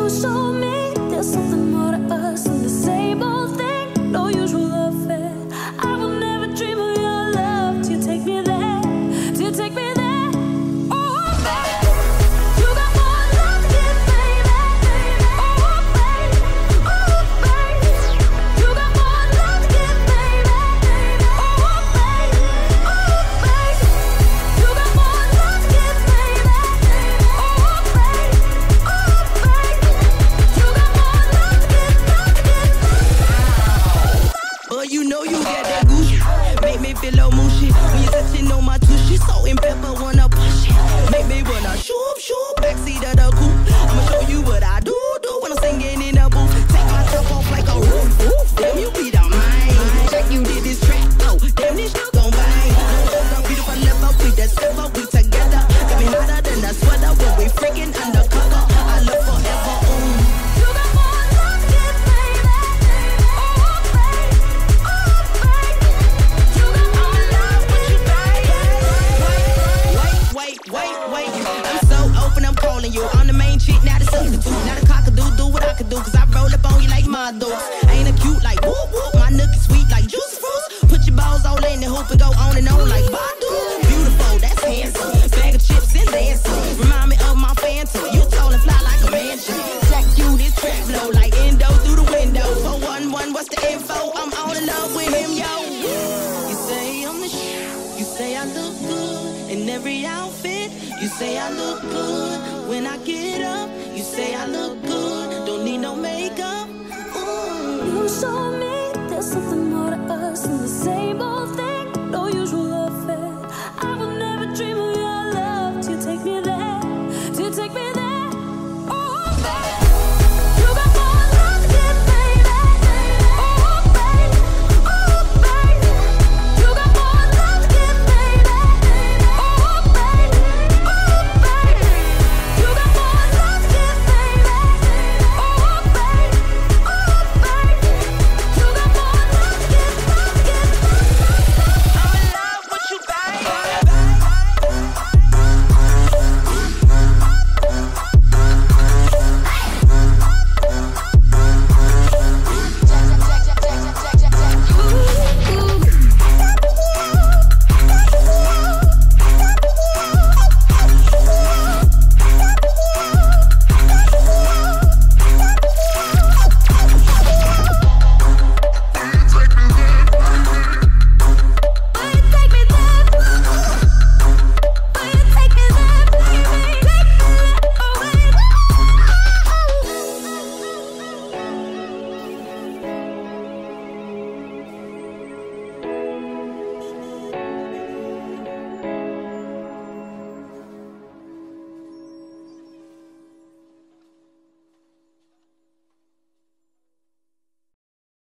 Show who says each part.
Speaker 1: You show me there's something more to us than the same old thing. No usual affair. I will never dream of your love till you take me there, till you take me there. Oh, baby, you got more love to give, baby. Oh, baby, oh, baby, you got more love to give, baby. Oh, baby, oh, baby, you got more love to give, baby. Oh, baby, oh, baby, you got more love to give.
Speaker 2: But you know you got that Gucci, make me feel low mushy. When you touching on my tushy, salt and pepper wanna push it. Make me wanna shoop, shoop, backseat of the coupe. I'ma show you what I do when I'm singing in the booth. Take my top off like a roof, roof. Damn, you be the mind. Check you did this track, oh, damn this shit gon' bang. No, beautiful level, we that silver, we together. Got me hotter than a sweater when we freaking undercover. I love forever,
Speaker 1: You got more love to give, baby. Oh, baby, oh, baby, you got more love for you, baby.
Speaker 2: Wait. I'm so open, I'm calling you. I'm the main chick, not a substitute. Not a cockadoo, do what I can do. Cause I roll up on you like my dogs. Ain't a cute like whoop whoop. My nook is sweet like juicy fruits. Put your balls all in the hoop and go on and on like Badu. Beautiful, that's handsome. Bag of chips and dancing. Remind me of my phantom. You tall and fly like a mansion. Jack you this trap blow like endo through the window. 411, what's the info? I'm all in love with him, yo. You say I'm the shit. You say I look good in every outfit. You say I look good when I get up. You say I look good, don't need no makeup. Ooh.
Speaker 1: You show me there's something more to us than the same old thing.